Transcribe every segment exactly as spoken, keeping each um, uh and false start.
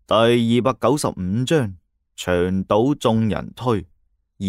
第二百九十五章牆倒眾人推二。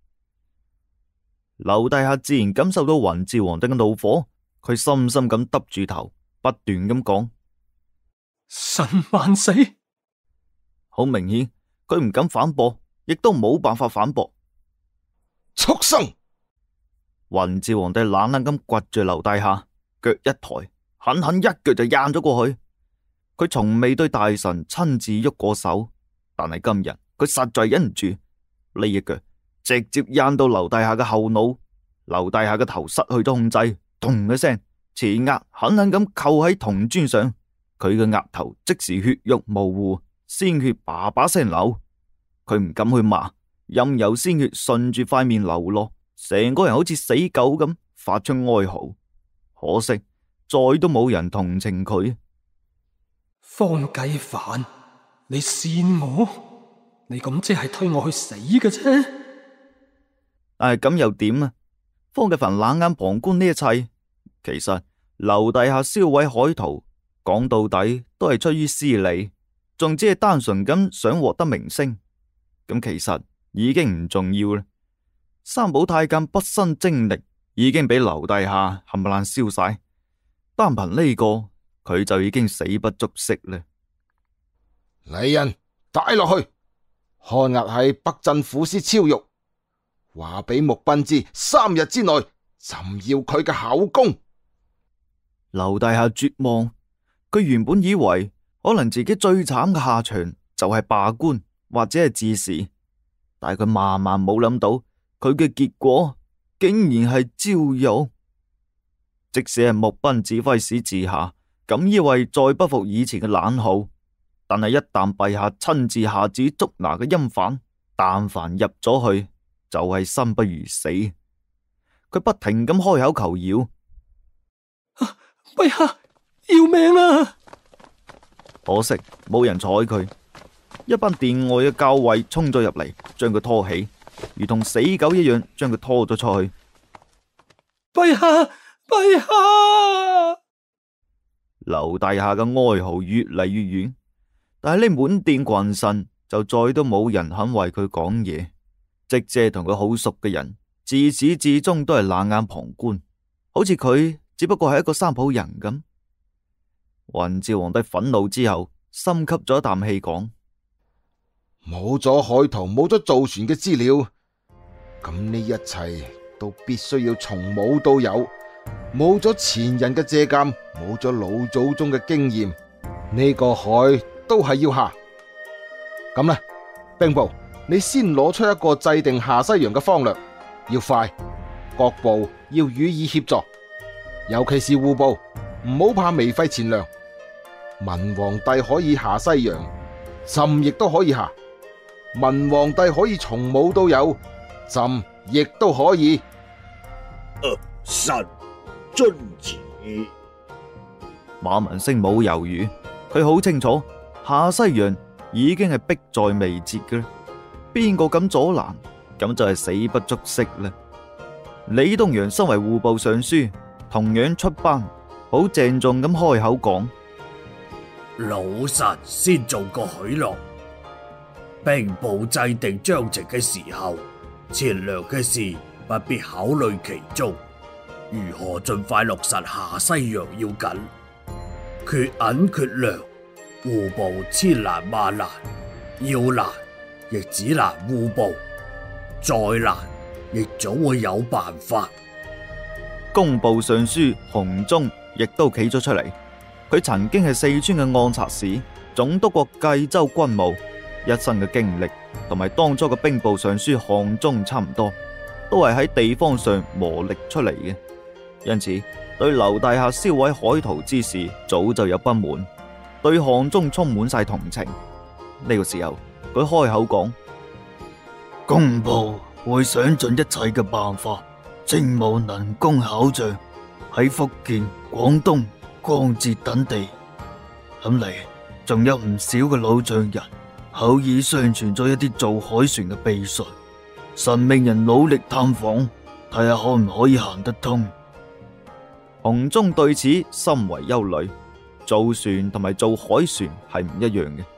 劉大俠自然感受到雲趙皇帝嘅怒火，佢深深咁耷住頭，不斷咁講： 臣萬死！ 好明顯，佢唔敢反駁，亦都冇辦法反駁。 畜生！ 雲趙皇帝冷冷咁掘住劉大俠，腳一抬，狠狠一腳就踹咗過去。佢從未對大臣親自喐過手，但係今日佢實在忍唔住，呢一腳直接踹到劉大俠嘅後腦，劉大俠嘅頭失去咗控制，咚一聲，前額狠狠咁扣喺銅磚上，佢嘅額頭即時血肉模糊，鮮血叭叭聲流。佢唔敢去罵，任由鮮血順住塊面流落，成個人好似死狗咁發出哀嚎。可惜再都冇人同情佢。 方繼範，你扇我，你咁即係推我去死嘅啫。 但係咁又點啊？方繼範冷眼旁觀呢一切，其實劉大俠燒毀海圖，講到底都係出於私利，仲只係單純咁想獲得名聲。咁其實已經唔重要啦。三寶太監畢生精力已經俾劉大俠冚唪唥燒晒，單憑呢個佢就已經死不足惜啦。 嚟人帶落去，看押喺北鎮撫司超獄，話俾穆賓知，三日之內朕要佢嘅口供。 劉大俠絕望，佢原本以為可能自己最慘嘅下場就係罷官或者係致仕，但係佢萬萬冇諗到，佢嘅結果竟然係焦獄。即使係穆賓指揮使治下，咁以為再不服以前嘅冷酷，但係一旦陛下親自下旨捉拿嘅陰犯，但凡入咗去就係生不如死。佢不停咁開口求饒： 啊，陛下要命啊！ 可惜冇人睬佢。一班殿外嘅校尉衝咗入嚟，將佢拖起，如同死狗一樣將佢拖咗出去。 陛下，陛下！ 劉大俠嘅哀嚎越嚟越遠，但係呢滿殿群臣就再都冇人肯為佢講嘢，即借同佢好熟嘅人，自始至終都係冷眼旁觀，好似佢只不過係一個三浦人咁。雲趙皇帝憤怒之後，深吸咗一啖氣，講： 冇咗海圖，冇咗造船嘅資料，咁呢一切都必須要從冇到有。冇咗前人嘅借鑒，冇咗老祖宗嘅經驗，呢個海都係要下。咁啦，兵部，你先攞出一個制定下西洋嘅方略，要快，各部要予以協助，尤其是戶部，唔好怕糜費錢糧。文皇帝可以下西洋，朕亦都可以下。文皇帝可以從冇到有，朕亦都可以。 呃，臣遵旨。 馬文星冇猶豫，佢好清楚下西洋已經係迫在眉睫嘅啦，邊個敢阻攔，咁就係死不足惜啦。李東陽身為戶部尚書，同樣出班，好鄭重咁開口講： 老臣先做個許諾，兵部制定章程嘅時候，錢糧嘅事不必考慮其中。如何盡快落實下西洋要緊，缺銀缺糧，戶部千難萬難，要難亦只難戶部，再難亦總會有辦法。 工部尚書洪忠亦都企咗出嚟，佢曾經係四川嘅按察使，總督過冀州軍務，一生嘅經歷同埋當初嘅兵部尚書項忠差唔多，都係喺地方上磨礪出嚟嘅。因此對劉大俠燒毀海圖之事早就有不滿，對項忠充滿晒同情。呢個時候佢開口講： 工部會想盡一切嘅辦法，徵募能工巧匠喺福建、廣東、江浙等地，諗嚟仲有唔少嘅老匠人口耳相傳咗一啲做海船嘅秘術，神命人努力探訪，睇下可唔可以行得通。 洪忠對此深為憂慮，造船同埋做海船係唔一樣嘅。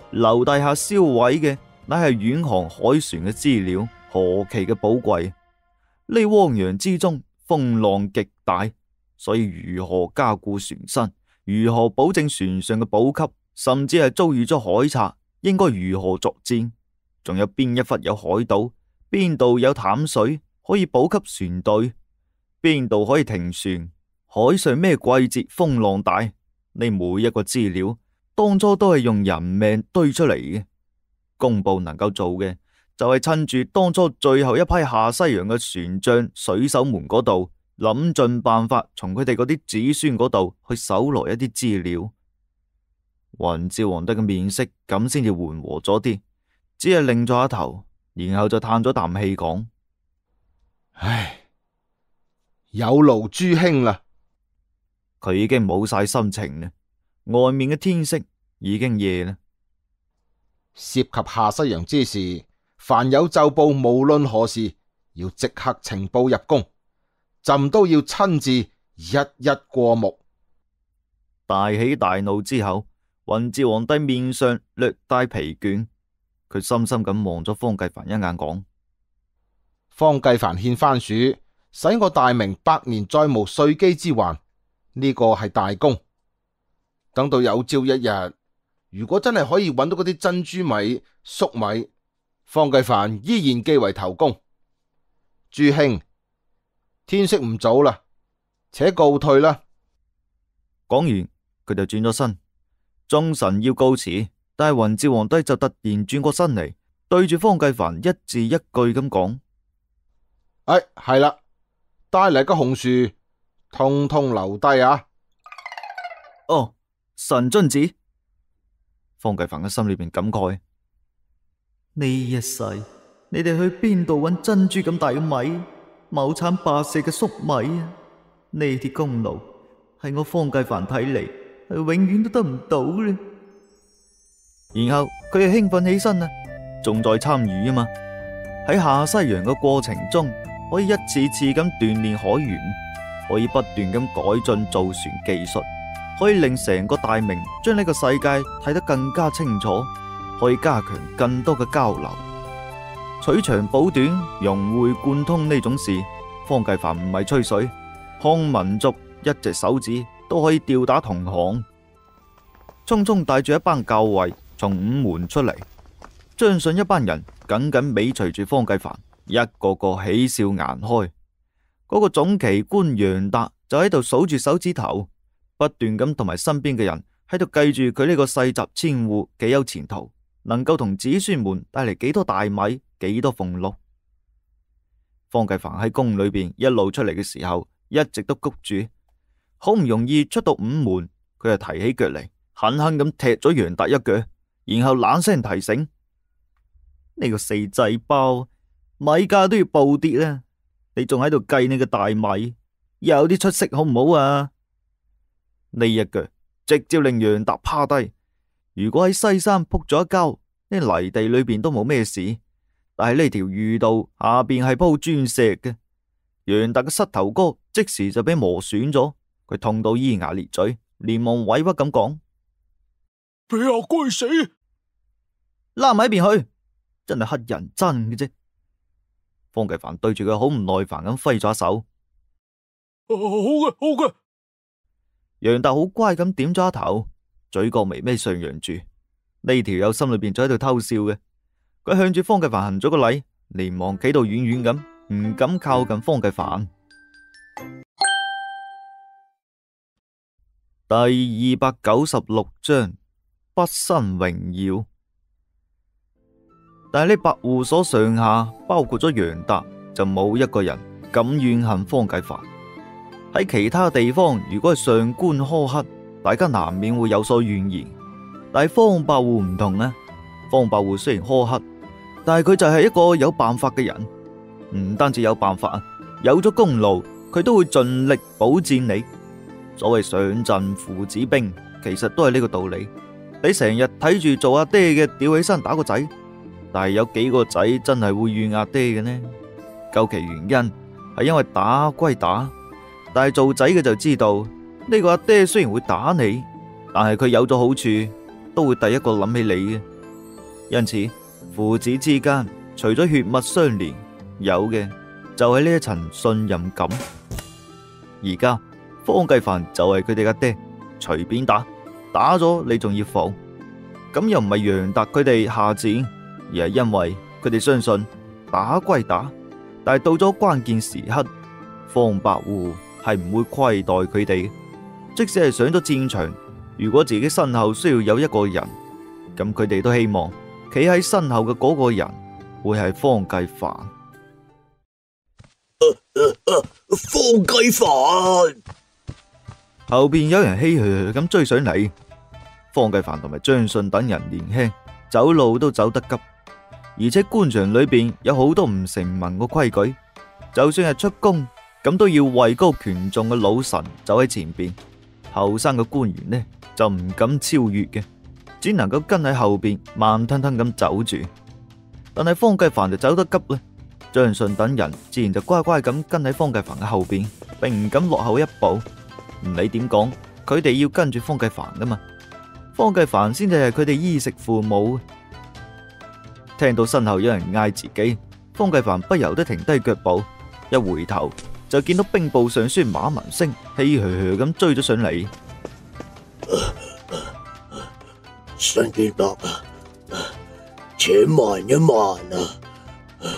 留低下銷毀嘅乃係遠航海船嘅資料，何其嘅寶貴！呢汪洋之中風浪極大，所以如何加固船身，如何保證船上嘅補給，甚至係遭遇咗海賊，應該如何作戰，仲有邊一忽有海島，邊度有淡水可以補給船隊，邊度可以停船，海上咩季節風浪大，呢每一個資料當初都係用人命堆出嚟嘅。工部能夠做嘅就係趁住當初最後一批下西洋嘅船將水手們嗰度，諗盡辦法從佢哋嗰啲子孫嗰度去搜羅一啲資料。雲趙皇帝嘅面色咁先至緩和咗啲，只係擰咗下頭，然後就嘆咗啖氣講： 唉，有勞諸兄啦。 佢已經冇晒心情啦，外面嘅天色已經夜啦。 涉及下西洋之事，凡有奏報，無論何事，要即刻呈報入宮，朕都要親自一一過目。 大喜大怒之後，雲趙皇帝面上略帶疲倦，佢深深咁望咗方繼凡一眼，講： 方繼凡獻番薯，使我大明百年再無稅基之患，呢個係大功。等到有朝一日，如果真係可以揾到嗰啲珍珠米、粟米，方繼凡依然記為頭功。諸兄，天色唔早啦，且告退啦。 講完，佢就轉咗身，眾臣要告辭，但係雲趙皇帝就突然轉過身嚟，對住方繼凡一字一句咁講： 哎，係啦，帶嚟嘅紅樹，通通留低啊！ 哦，神遵旨。方繼凡嘅心裏邊感慨：呢一世，你哋去邊度揾珍珠咁大嘅米，畝產百舍嘅粟米啊？呢啲功勞係我方繼凡睇嚟係永遠都得唔到嘅。然後佢又興奮起身啊，仲在參與啊嘛。喺下西洋嘅過程中，可以一次次咁鍛煉海員，可以不斷咁改進造船技術，可以令成個大明將呢個世界睇得更加清楚，可以加強更多嘅交流，取長補短，融會貫通呢種事，方繼凡唔係吹水，漢民族一隻手指都可以吊打同行。匆匆帶住一班校尉從午門出嚟，張信一班人緊緊尾隨住方繼凡，一個個喜笑顏開。嗰個總旗官楊達就喺度數住手指頭，不斷咁同埋身邊嘅人喺度計住佢呢個世襲千戶幾有前途，能夠同子孫們帶嚟幾多大米、幾多俸祿。方繼凡喺宮裏邊一路出嚟嘅時候，一直都谷住，好唔容易出到午門，佢就提起腳嚟，狠狠咁踢咗楊達一腳，然後冷聲提醒：呢個死仔包，米價都要暴跌啦，你仲喺度計你嘅大米，有啲出息好唔好啊？呢一腳直接令楊達趴低。如果喺西山撲咗一跤，呢泥地裏邊都冇咩事，但係呢條御道下邊係鋪磚石嘅，楊達嘅膝頭哥即時就俾磨損咗，佢痛到咿牙裂嘴，連忙委屈咁講： 俾我該死！ 拉埋一邊去，真係乞人憎嘅啫。方繼凡對住佢好唔耐煩咁揮咗手： 好嘅，好嘅。 楊達好乖咁點咗一頭，嘴角微微上揚住。呢條友心裏邊就喺度偷笑嘅，佢向住方繼凡行咗個禮，連忙企到遠遠咁，唔敢靠近方繼凡。第二百九十六章畢生榮耀。但係呢百戶所上下，包括咗楊達，就冇一個人敢怨恨方繼凡。喺其他地方，如果係上官苛刻，大家難免會有所怨言。但係方百戶唔同啊，方百戶雖然苛刻，但係佢就係一個有辦法嘅人。唔單止有辦法，有咗功勞，佢都會盡力保薦你。所謂上陣父子兵，其實都係呢個道理。你成日睇住做阿爹嘅吊起身打個仔，但係有幾個仔真係會怨阿爹嘅呢？究其原因係因為打歸打，但係做仔嘅就知道呢個阿爹雖然會打你，但係佢有咗好處，都會第一個諗起你嘅。 因此父子之間除咗血脈相連，有嘅就係呢一層信任感。而家方繼凡就係佢哋嘅爹，隨便打，打咗你仲要防，咁又唔係楊達佢哋下賤，而係因為佢哋相信打歸打，但係到咗關鍵時刻，方伯湖係唔會虧待佢哋。即使係上咗戰場，如果自己身後需要有一個人，咁佢哋都希望企喺身後嘅嗰個人會係方繼凡。 方繼凡， 後邊有人唏噓咁追上嚟。方繼凡同埋張信等人年輕，走路都走得急，而且官場裏邊有好多唔成文嘅規矩，就算係出宮，咁都要位高權重嘅老臣走喺前邊，後生嘅官員呢就唔敢超越嘅，只能夠跟喺後邊慢吞吞咁走住。但係方繼凡就走得急咧，張信等人自然就乖乖咁跟喺方繼凡嘅後邊，並唔敢落後一步。唔理點講，佢哋要跟住方繼凡噶嘛，方繼凡先至係佢哋衣食父母。聽到身後有人嗌自己，方繼凡不由得停低腳步，一回頭就見到兵部尚書馬文星氣噓噓咁追咗上嚟。 新建伯啊，且慢一慢啊！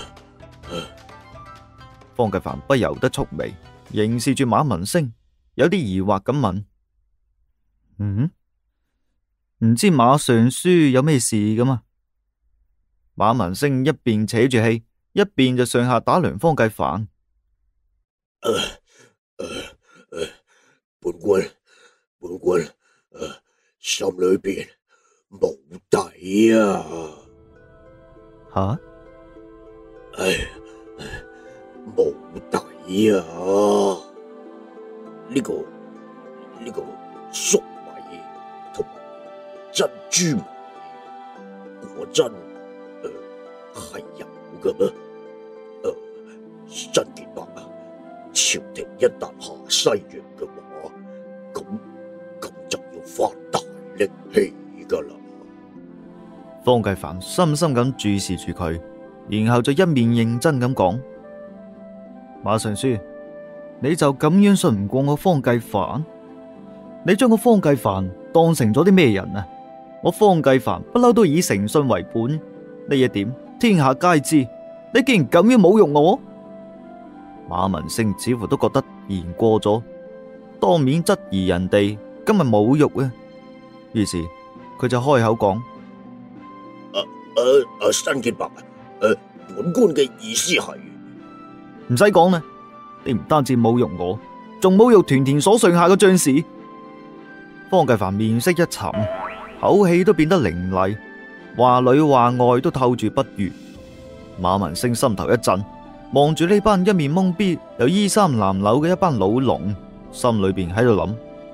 方繼凡不由得蹙眉，凝視住馬文星，有啲疑惑咁問：嗯，唔知馬尚書有咩事㗎嘛？馬文星一邊扯住氣，一邊就上下打量方繼凡。 呃呃呃、本君本君、呃、心裏邊冇底啊！ 吓？ 唉，冇底啊！呢、這個呢、這個粟米同埋珍珠米果真誒係有嘅咩？誒，新建伯啊，朝廷一旦下西洋嘅話，咁咁就要花大力氣噶啦。 方繼凡深深咁注視住佢，然後就一面認真咁講：馬尚書，你就咁樣信唔過我方繼凡？你將我方繼凡當成咗啲咩人啊？我方繼凡不嬲都以誠信為本，呢一點天下皆知。你竟然咁樣侮辱我！馬文星似乎都覺得言過咗，當面質疑人哋，今日侮辱啊！於是佢就開口講： 誒誒誒，新建伯，誒，本官嘅意思係唔使講啦，你唔單止侮辱我，仲侮辱團田所上下嘅將士。方繼凡面色一沉，口氣都變得凌厲，話裏話外都透住不悅。馬文星心頭一震，望住呢班一面懵逼又衣衫襤褸嘅一班老農，心裏邊喺度諗：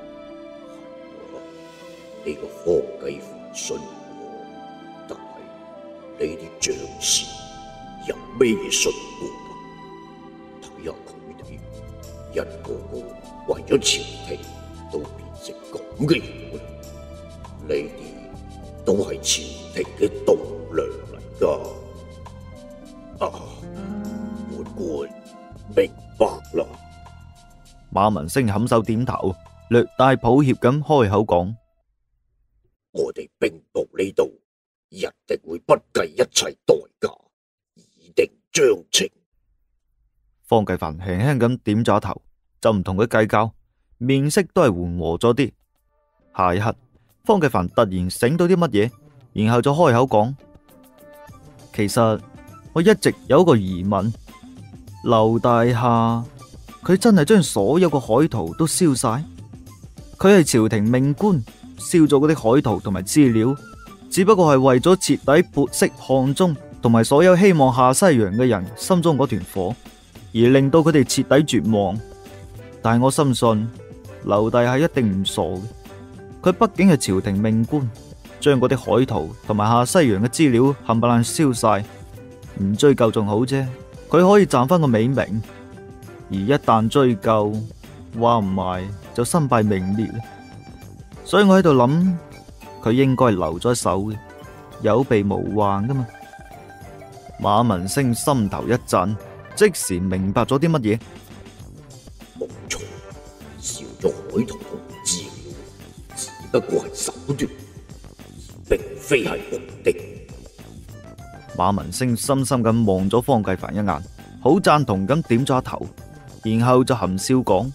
呢個方繼凡信我，但係呢啲將士有咩信過㗎？睇下佢哋一個個為咗朝廷都變成咁嘅樣，呢啲都係朝廷嘅棟樑嚟㗎。啊，本官明白啦。 馬文星冚手點頭，略帶抱歉咁開口講： 我哋兵部呢度一定會不計一切代價，以定章程。 方繼凡輕輕咁點咗頭，就唔同佢計較，面色都係緩和咗啲。下一刻，方繼凡突然醒到啲乜嘢，然後就開口講：其實我一直有一個疑問，劉大廈佢真係將所有嘅海圖都燒晒？佢係朝廷命官，燒咗嗰啲海圖同埋資料，只不過係為咗徹底撥熄漢中同埋所有希望下西洋嘅人心中嗰團火，而令到佢哋徹底絕望。但係我深信劉大廈一定唔傻嘅，佢畢竟係朝廷命官，將嗰啲海圖同埋下西洋嘅資料冚唪唥燒晒，唔追究仲好啫，佢可以賺翻個美名。而一旦追究，話唔埋就身敗名裂啦。所以我喺度諗，佢應該留咗手嘅。 有備無患噶嘛。馬文星心頭一震，即時明白咗啲乜嘢。 冇錯，燒咗海棠同資料，只不過係手段，並非係目的。 馬文星深深咁望咗方繼凡一眼，好贊同咁點咗下頭，然後就含笑講：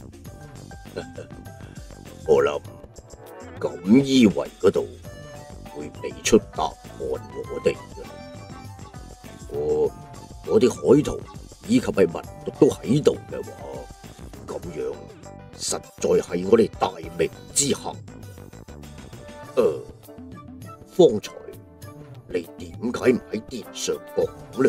我諗錦衣衛嗰度會俾出答案我哋嘅。我我啲海圖以及係文牍都喺度嘅話，咁樣實在係我哋大名之下。誒、呃，方才你點解唔喺殿上講呢？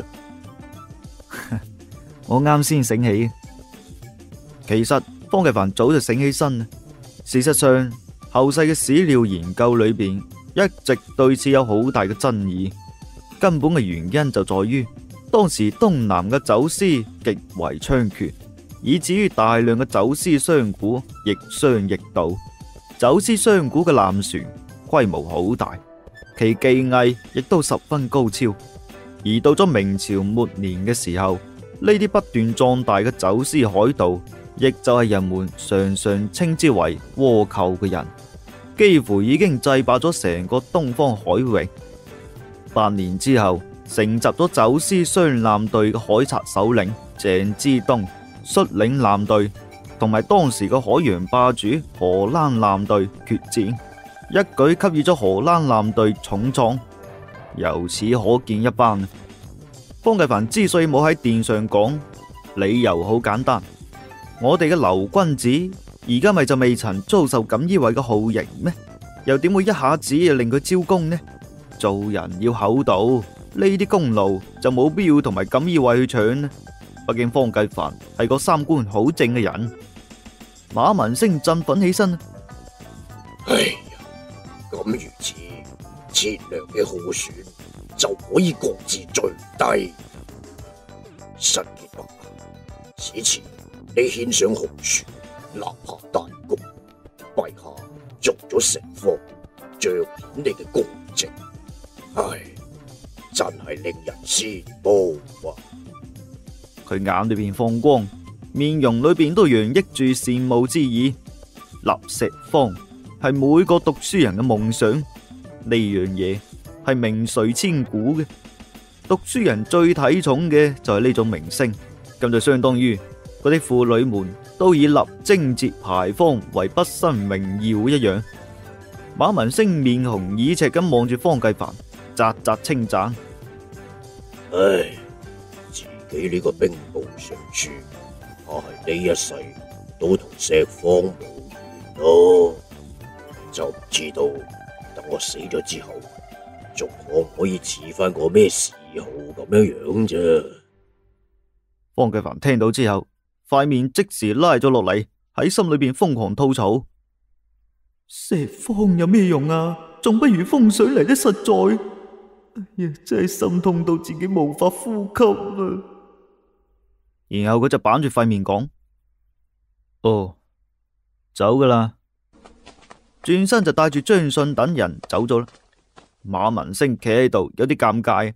我啱先醒起，其實方繼凡早就醒起身啦。事實上，後世嘅史料研究裏邊一直對此有好大嘅爭議。根本嘅原因就在於當時東南嘅走私極為猖獗，以至於大量嘅走私商賈亦商亦盜。走私商賈嘅艦船規模好大，其技藝亦都十分高超。而到咗明朝末年嘅時候，呢啲不斷壯大嘅走私海盜，亦就係人們常常稱之為倭寇嘅人，幾乎已經制霸咗成個東方海域。八年之後，承襲咗走私商艦隊嘅海賊首領鄭之東率領艦隊，同埋當時嘅海洋霸主荷蘭艦隊決戰，一舉給予咗荷蘭艦隊重創。由此可見一斑。方繼凡之所以冇喺殿上講，理由好簡單，我哋嘅劉君子而家咪就未曾遭受錦衣衛嘅酷刑咩？又點會一下子就令佢招供呢？做人要厚道，呢啲功勞就冇必要同埋錦衣衛去搶呢。畢竟方繼凡係個三觀好正嘅人。馬文星振奮起身。 哎呀，咁如此，切良嘅耗損就可以降至最低。申傑伯，此前你獻上紅船，立下大功，陛下做咗成科，彰顯你嘅功績。唉，真係令人羨慕啊！ 佢眼裏邊放光，面容裏邊都洋溢住羨慕之意。立石方係每個讀書人嘅夢想，呢樣嘢係名垂千古嘅。讀書人最睇重嘅就係呢種名聲，咁就相當於嗰啲婦女們都以立貞節牌坊為畢生榮耀一樣。馬文星面紅耳赤咁望住方繼凡，嘖嘖稱讚： 唉，自己呢個兵部尚書，怕係呢一世都同石方無緣咯。就唔知道等我死咗之後，仲可唔可以似翻個咩嗜好咁樣樣啫？ 方繼凡聽到之後，塊面即時拉咗落嚟，喺心裏邊瘋狂吐槽：石方有咩用啊？仲不如風水嚟得實在。哎呀，真係心痛到自己無法呼吸啊！然後佢就板住塊面講：哦，走噶啦。轉身就帶住張信等人走咗啦。馬文星企喺度，有啲尷尬。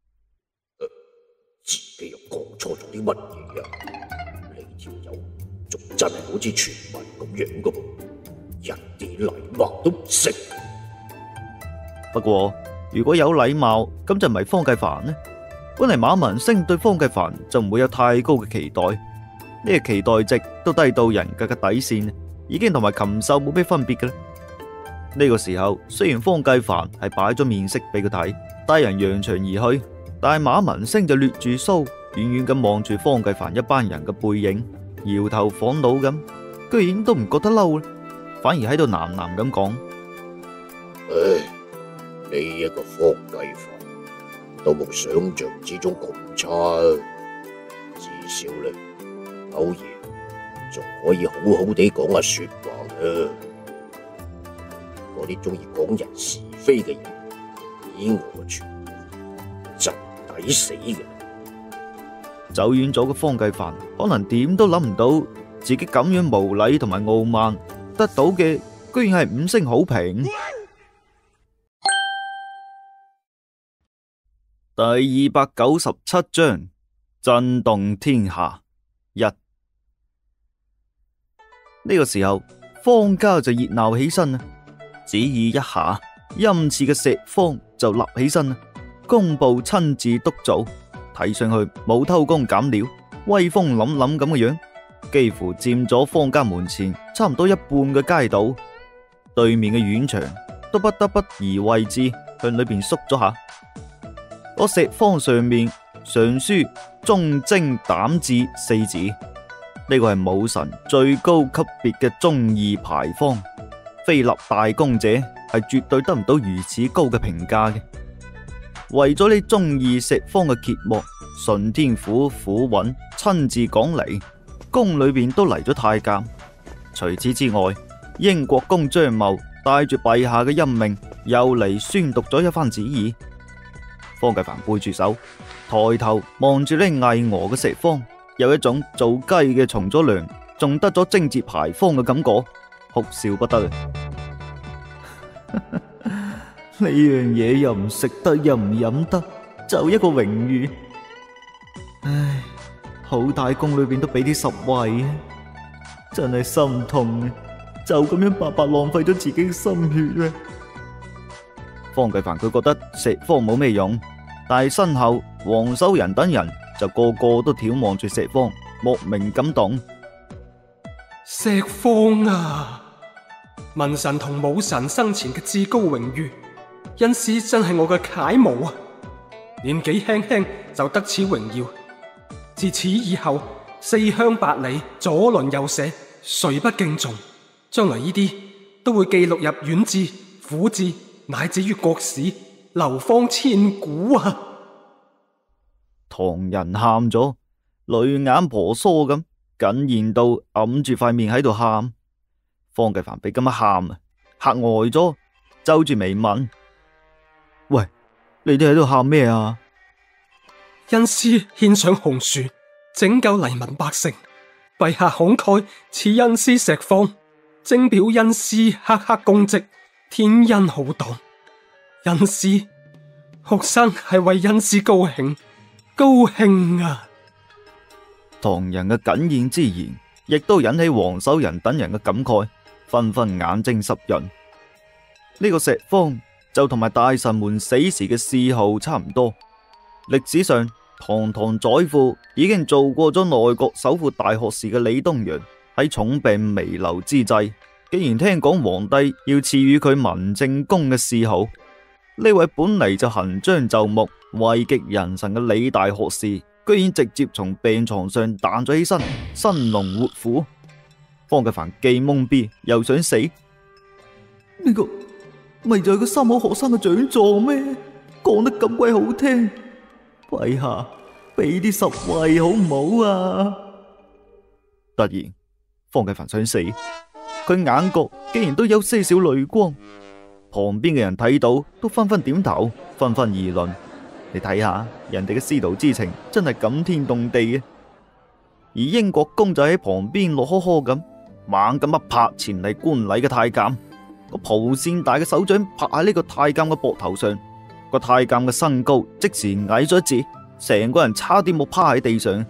自己又講錯咗啲乜嘢啊？呢條友仲真係好似傳聞咁樣噶噃，一啲禮貌都唔識。 不過如果有禮貌，咁就唔係方繼凡呢？本嚟馬文星對方繼凡就唔會有太高嘅期待，呢個期待值都低到人格嘅底線，已經同埋禽獸冇咩分別嘅啦。呢個時候，雖然方繼凡係擺咗面色俾佢睇，帶人揚長而去，但係馬文星就掠住鬚，遠遠咁望住方繼凡一班人嘅背影，搖頭晃腦咁，居然都唔覺得嬲啦，反而喺度喃喃咁講： 唉，呢一個方繼凡都冇想象之中咁差，至少咧，歐爺仲可以好好地講下說話嘅。嗰啲中意講人是非嘅人，以我傳，真抵死嘅。 走遠咗嘅方繼凡可能點都諗唔到，自己咁樣無禮同埋傲慢，得到嘅居然係五星好評。 第二百九十七章震動天下一。呢個時候，方家就熱鬧起身啦。只意一下，陰刺嘅石方就立起身啦。工部親自督造，睇上去冇偷工減料，威風凜凜咁嘅樣，幾乎佔咗方家門前差唔多一半嘅街道。對面嘅院牆都不得不移位置，向裏邊縮咗下。嗰石方上面上書忠貞膽志四字，呢個係武神最高級別嘅忠義牌坊，非立大功者係絕對得唔到如此高嘅評價嘅。為咗呢忠義石方嘅揭幕，順天府府尹親自趕嚟，宮裏邊都嚟咗太監。除此之外，英國公張茂帶住陛下嘅欽命，又嚟宣讀咗一番旨意。方繼凡背住手，抬頭望住呢巍峨嘅石方，有一種做雞嘅從咗良，仲得咗貞節牌坊嘅感覺，哭笑不得。 呢樣嘢又唔食得，又唔飲得，就一個榮譽。唉，好大宮裏邊都俾啲實惠啊，真係心痛啊！就咁樣白白浪費咗自己嘅心血啊！ 方繼凡佢覺得石方冇咩用，但係身後黃守仁等人就個個都眺望住石方，莫名感動。 石方啊，文神同武神生前嘅至高榮譽，恩師真係我嘅楷模啊！年紀輕輕就得此榮耀，自此以後四鄉八里左鄰右舍，誰不敬重？將來呢啲都會記錄入縣志、府志，乃至於國史，流芳千古啊！ 唐人喊咗，淚眼婆娑咁，緊然到揞住塊面喺度喊。方繼凡俾咁一喊啊，嚇呆咗，皺住眉問：喂，你哋喺度喊咩啊？ 恩師獻上紅樹，拯救黎民百姓，陛下慷慨賜恩師石方，徵表恩師赫赫功績，天恩浩蕩。恩師，學生係為恩師高興，高興啊！ 唐人嘅謹言之言，亦都引起黃守仁等人嘅感慨，紛紛眼睛濕潤。呢、這個石方就同埋大臣們死時嘅諡號差唔多。歷史上，堂堂宰父已經做過咗內閣首副大學士嘅李東陽，喺重病彌留之際，竟然聽講皇帝要賜予佢文正公嘅諡號。呢位本嚟就行將就木、位極人臣嘅李大學士，居然直接從病床上彈咗起身，生龍活虎。方繼凡既懵逼又想死。 呢、這個咪就係個三好學生嘅獎狀咩？講得咁鬼好聽，陛下俾啲實惠好唔好啊？ 突然，方繼凡想死，佢眼角竟然都有些少淚光。旁邊嘅人睇到都紛紛點頭，紛紛議論：你睇下人哋嘅師徒之情，真係感天動地嘅。而英國公就喺旁邊樂呵呵咁，猛咁一拍前嚟觀禮嘅太監，個蒲扇大嘅手掌拍喺呢個太監嘅膊頭上，個太監嘅身高即時矮咗一截，成個人差啲冇趴喺地上。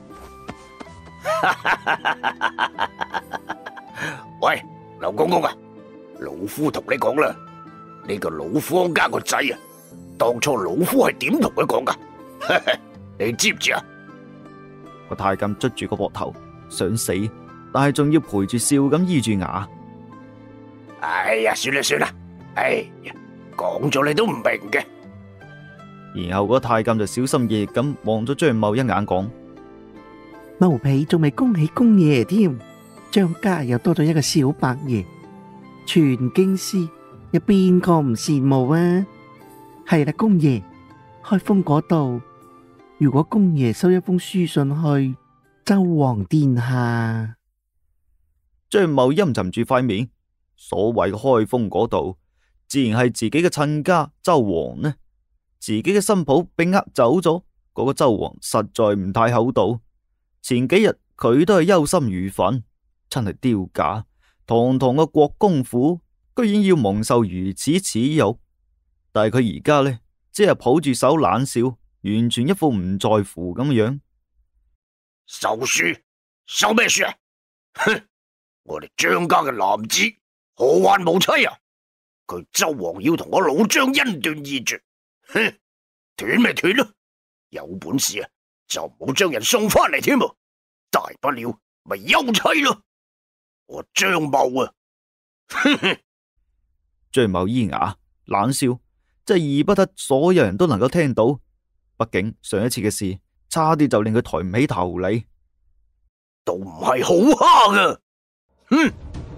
喂，劉公公啊，老夫同你講啦，呢個老方家個仔啊，當初老夫係點同佢講噶？你知唔知啊？ 個太監捽住個膊頭，想死，但係仲要陪住笑咁依住牙。 哎呀，算啦算啦，哎呀，講咗你都唔明嘅。 然後個太監就小心翼翼咁望咗張茂一眼，講： 奴婢仲未恭喜公爺添，張家又多咗一個小伯爺，全京師有邊個唔羨慕啊？係啦，公爺，開封嗰度，如果公爺收一封書信去周王殿下。 張茂陰沉住塊面，所謂嘅開封嗰度，自然係自己嘅親家周王呢。自己嘅新抱被呃走咗，嗰、那個周王實在唔太厚道。前幾日佢都係憂心如焚，真係丟架。堂堂嘅國公府，居然要蒙受如此恥辱。但係佢而家呢，只係抱住手冷笑， 完全一副唔在乎咁嘅樣。 收書，收咩書啊？哼！我哋張家嘅男子何患無妻啊？佢周王要同我老張恩斷義絕，哼！斷咪斷咯，有本事啊就唔好將人送翻嚟添啊！大不了咪休妻咯。我張某啊，哼哼！ 張某咿牙冷笑，真係義不得所有人都能夠聽到。畢竟上一次嘅事，差啲就令佢抬唔起頭嚟。 都唔係好蝦噶，哼！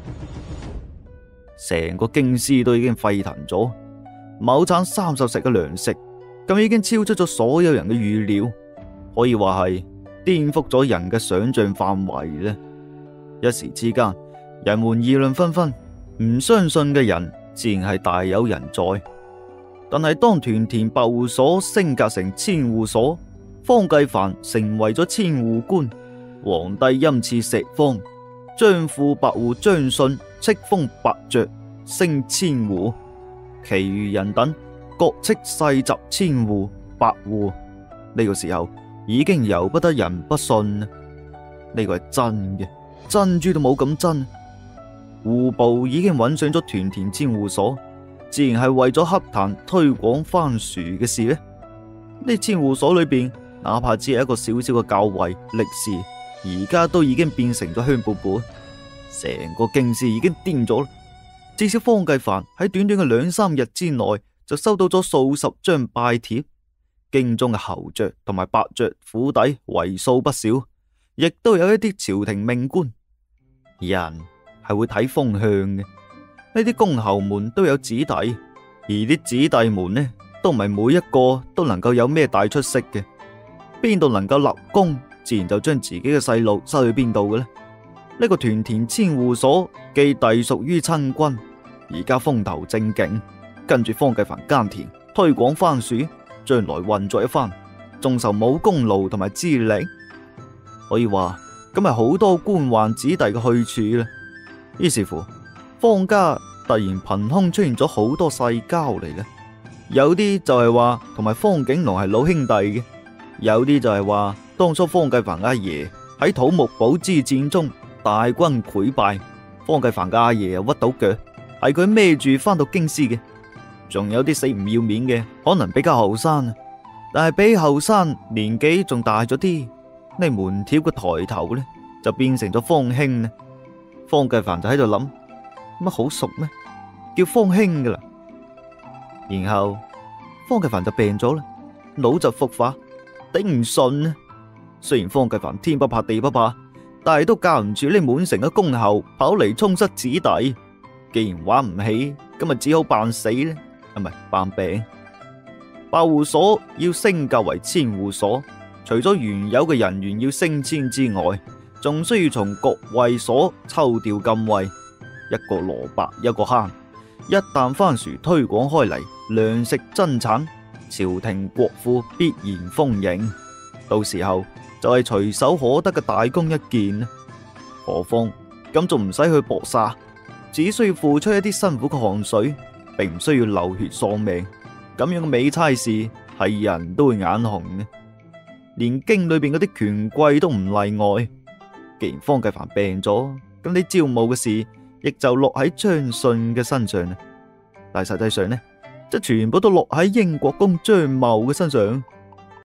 成個京師都已經沸騰咗，某餐三十石嘅糧食，咁已經超出咗所有人嘅預料，可以話係顛覆咗人嘅想象範圍呢。一時之間，人們議論紛紛，唔相信嘅人自然係大有人在。但係當屯田百戶所升格成千戶所，方繼凡成為咗千戶官，皇帝欽賜石方，張富百戶張信敕封伯爵，升千戶，其餘人等各敕世襲千戶、百戶。呢、這個時候已經由不得人不信啦，呢個係真嘅，珍珠都冇咁真。戶部已經揾上咗屯田千戶所，自然係為咗洽談推廣番薯嘅事呢。呢千戶所裏邊，哪怕只係一個小小嘅教尉力士，而家都已經變成咗香饽饽，成個京師已經癲咗啦。至少方繼凡喺短短嘅兩三日之內就收到咗數十張拜帖，京中嘅侯爵同埋伯爵府邸為數不少，亦都有一啲朝廷命官。人係會睇風向嘅，呢啲公侯們都有子弟，而啲子弟們呢，都唔係每一個都能夠有咩大出息嘅，邊度能夠立功，自然就將自己嘅細路收去邊度嘅呢？呢個屯田千戶所既隸屬於親軍，而家風頭正勁，跟住方繼凡耕田推廣番薯，將來運作一番，仲受冇功勞同埋資歷，可以話咁係好多官宦子弟嘅去處啦。於是乎，方家突然憑空出現咗好多世交嚟咧，有啲就係話同埋方景龍係老兄弟嘅，有啲就係話當初方繼凡阿爺喺土木堡之戰中大軍潰敗，方繼凡嘅阿爺又屈到腳，係佢孭住翻到京師嘅。仲有啲死唔要面嘅，可能比較後生，但係比後生年紀仲大咗啲，呢門條嘅抬頭呢，就變成咗方兄呢。方繼凡就喺度諗，乜好熟咩？叫方兄噶啦。然後方繼凡就病咗啦，腦疾復發，頂唔順啊。雖然方繼凡天不怕地不怕，但係都架唔住呢滿城嘅公侯跑嚟充塞子弟。既然玩唔起，咁咪只好扮死呢，啊唔係扮病。百戶所要升格為千戶所，除咗原有嘅人員要升遷之外，仲需要從各衛所抽調禁衛，一個蘿蔔一個坑。一旦番薯推廣開嚟，糧食增產，朝廷國庫必然豐盈，到時候就係隨手可得嘅大功一件。何況咁仲唔使去搏殺，只需要付出一啲辛苦嘅汗水，並唔需要流血喪命。咁樣嘅美差事係人都會眼紅嘅，連京裏邊嗰啲權貴都唔例外。既然方繼凡病咗，咁啲招募嘅事亦就落喺張信嘅身上啦。但係實際上呢，即全部都落喺英國公張茂嘅身上。